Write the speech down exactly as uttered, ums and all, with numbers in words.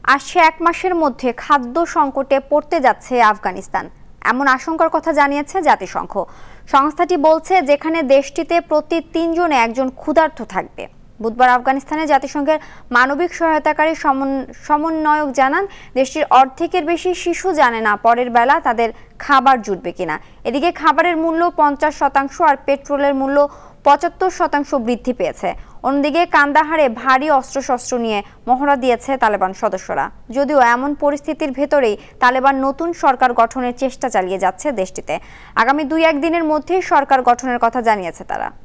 আসছে এক মাসের মধ্যে খাদ্য সংকটে পড়তে যাচ্ছে আফগানিস্তান, এমন আশঙ্কার কথা জানিয়েছে জাতিসংঘ। সংস্থাটি বলছে, যেখানে দেশটিতে প্রতি তিনজনে একজন ক্ষুধার্ত থাকবে। বুধবার আফগানিস্তানে জাতিসংঘের মানবিক সহায়তাকারী সমন্বয়ক জানান, দেশটির অর্ধেকের বেশি শিশু জানে না পরের বেলা তাদের খাবার জুটবে কিনা। এদিকে খাবারের মূল্য পঞ্চাশ শতাংশ আর পেট্রোলের মূল্য পঁচাত্তর শতাংশ বৃদ্ধি পেয়েছে। অন্যদিকে কান্দাহারে ভারী অস্ত্রশস্ত্র নিয়ে মহড়া দিয়েছে তালেবান সদস্যরা। যদিও এমন পরিস্থিতির ভেতরেই তালেবান নতুন সরকার গঠনের চেষ্টা চালিয়ে যাচ্ছে দেশটিতে। আগামী দুই এক দিনের মধ্যেই সরকার গঠনের কথা জানিয়েছে তারা।